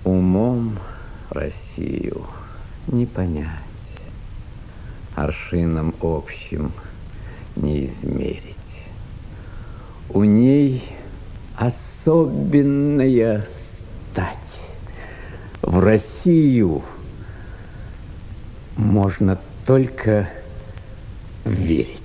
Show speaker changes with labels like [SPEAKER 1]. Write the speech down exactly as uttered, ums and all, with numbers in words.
[SPEAKER 1] Умом Россию не понять, аршином общим не измерить. У ней особенная стать. В Россию можно только верить.